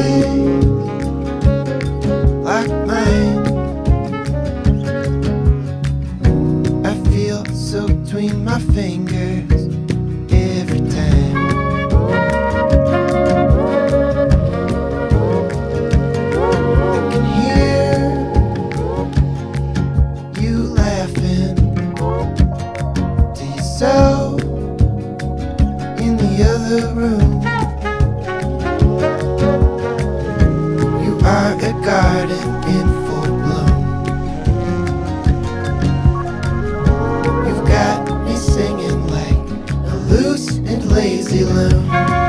like mine. I feel silk between my fingers every time. I can hear you laughing to yourself in the other room. You are a garden in full bloom. You've got me singing like a loose and lazy loon.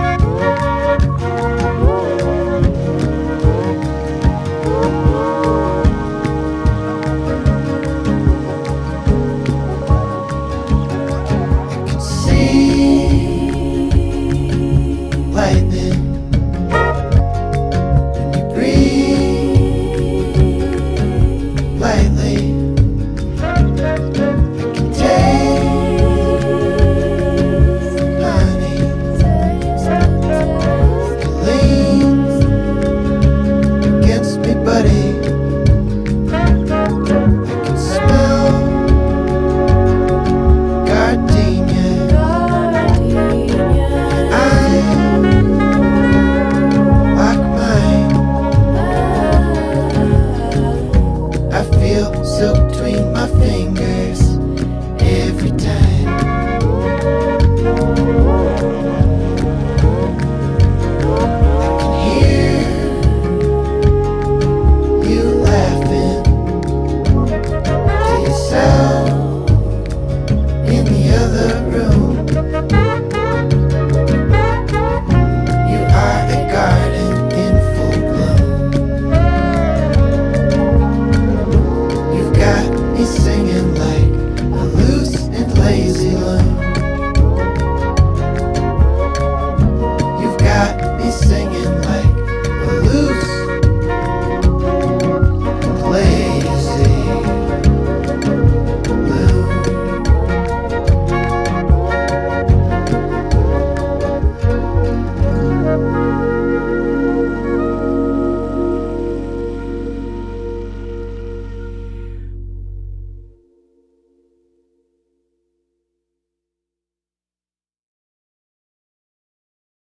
I can see lightning when you breathe lightly. I can taste honey. It leans against me, buddy. I can smell gardenia. I'm like mine. I feel silk between my fingers every time. I can hear you laughing to yourself in the other room. You are a garden in full bloom. You've got me singing like